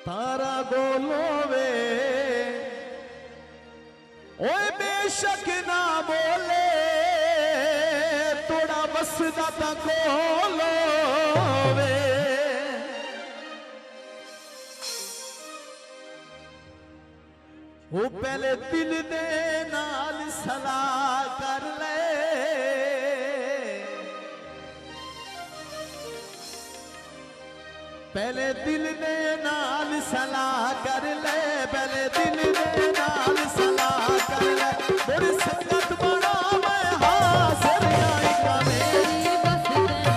तारा गोलो वे ओए बेशक ना बोले थोड़ा बसदा ता गोलो वे वो पहले दिल दे नाल सलाह कर ले पहले दिल दे नाल सलाह कर ले पहले दिल दे नाल सलाह कर ले थोड़ी संगत बना मैं हाजिर आई का मेरी बस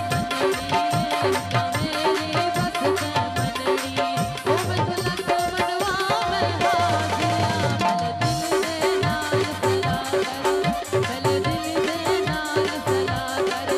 मेरी बस मनड़ी ओ बस लग मनवा मैं हाजिर पहले दिल दे नाल सलाह कर पहले दिल दे नाल सलाह कर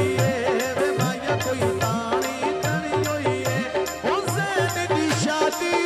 शादी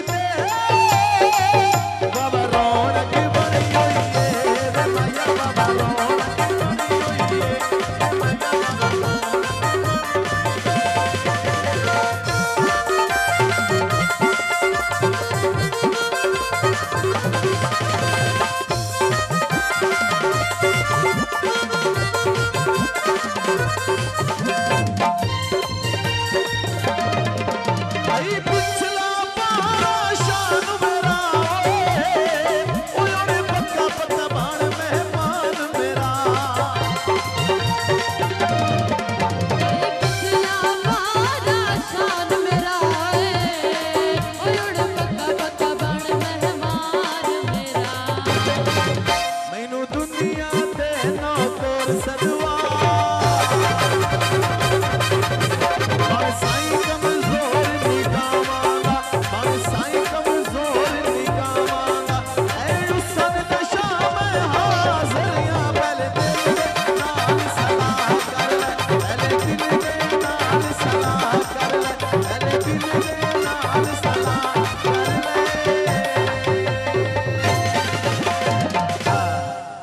सलाम